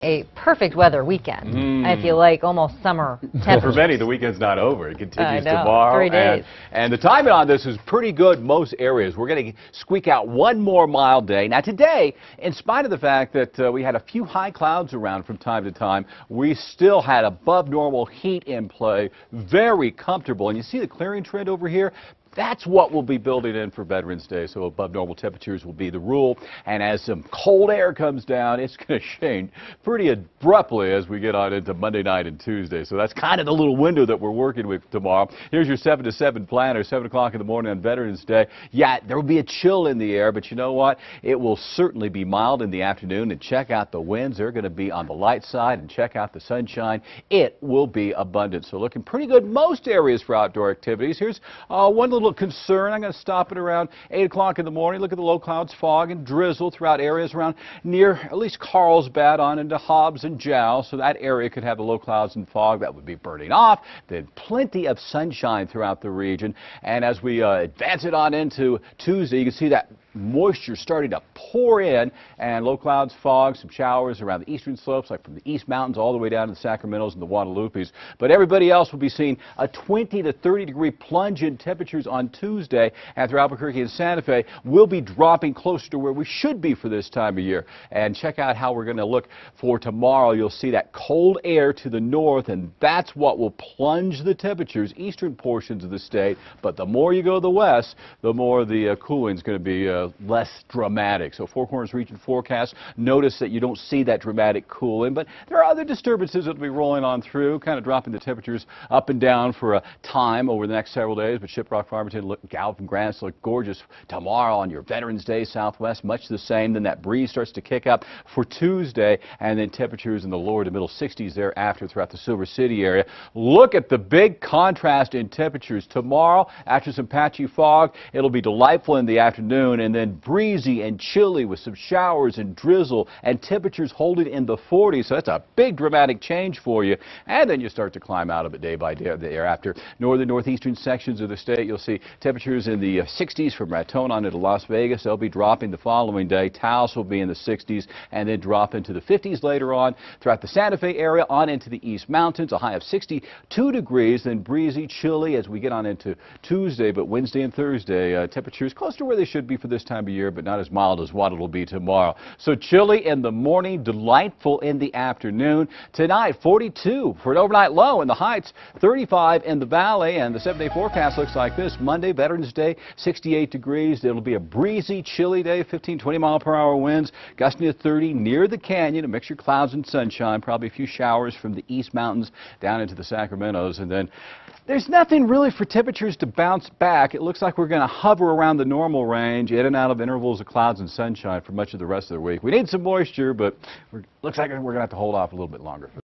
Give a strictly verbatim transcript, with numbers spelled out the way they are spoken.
a perfect weather weekend. Mm. I feel like almost summer temperatures. Well, for many, the weekend's not over. It continues I know. tomorrow. Three days. And, and the timing on this is pretty good most areas. We're going to squeak out one more mild day. Now today, in spite of the fact that uh, we had a few high clouds around from time to time, we still had above normal heat in play. Very comfortable. And you see the clearing trend over here? That's what we'll be building in for Veterans Day, so above normal temperatures will be the rule. And as some cold air comes down, it's going to change pretty abruptly as we get on into Monday night and Tuesday. So that's kind of the little window that we're working with tomorrow. Here's your seven to seven planner, seven o'clock in the morning on Veterans Day. Yeah, there will be a chill in the air, but you know what? It will certainly be mild in the afternoon. And check out the winds. They're going to be on the light side. And check out the sunshine. It will be abundant. So looking pretty good most areas for outdoor activities. Here's uh, one little little concern. I'm going to stop it around eight o'clock in the morning. Look at the low clouds, fog, and drizzle throughout areas around near at least Carlsbad on into Hobbs and Jowl. So that area could have the low clouds and fog that would be burning off. Then plenty of sunshine throughout the region. And as we uh, advance it on into Tuesday, you can see that moisture starting to pour in, and low clouds, fog, some showers around the eastern slopes, like from the East Mountains all the way down to the Sacramentos and the Guadalupes. But everybody else will be seeing a twenty to thirty degree plunge in temperatures on Tuesday, and through Albuquerque and Santa Fe, we'll be dropping closer to where we should be for this time of year. And check out how we're going to look for tomorrow. You'll see that cold air to the north, and that's what will plunge the temperatures, eastern portions of the state. But the more you go to the west, the more the uh, cooling is going to be uh, less dramatic. So Four Corners region forecast, notice that you don't see that dramatic cooling, but there are other disturbances that will be rolling on through, kind of dropping the temperatures up and down for a time over the next several days. But Shiprock, Farmington, look, Gallup, and Grants look gorgeous tomorrow on your Veterans Day. Southwest, much the same. Then that breeze starts to kick up for Tuesday, and then temperatures in the lower to middle sixties thereafter throughout the Silver City area. Look at the big contrast in temperatures tomorrow. After some patchy fog, it'll be delightful in the afternoon, and then breezy and chilly with some showers and drizzle, and temperatures holding in the forties. So that's a big dramatic change for you. And then you start to climb out of it day by day thereafter. Northern, northeastern sections of the state, you'll see temperatures in the sixties from Raton on into Las Vegas. They'll be dropping the following day. Taos will be in the sixties and then drop into the fifties later on. Throughout the Santa Fe area on into the East Mountains, a high of sixty-two degrees, then breezy, chilly as we get on into Tuesday. But Wednesday and Thursday, uh, temperatures close to where they should be for this time of year, but not as mild as what it'll be tomorrow. So chilly in the morning, delightful in the afternoon. Tonight, forty-two for an overnight low in the Heights, thirty-five in the Valley, and the seven-day forecast looks like this. Monday, Veterans Day, sixty-eight degrees. It'll be a breezy, chilly day, fifteen, twenty mile per hour winds, gusting to thirty near the canyon, a mixture of clouds and sunshine, probably a few showers from the East Mountains down into the Sacramentos, and then there's nothing really for temperatures to bounce back. It looks like we're going to hover around the normal range, in and out of intervals of clouds and sunshine for much of the rest of the week. We need some moisture, but it looks like we're going to have to hold off a little bit longer.